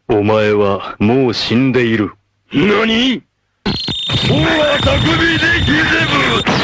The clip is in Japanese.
お前はもう死んでいる。 何？もうは匠でギゼブ！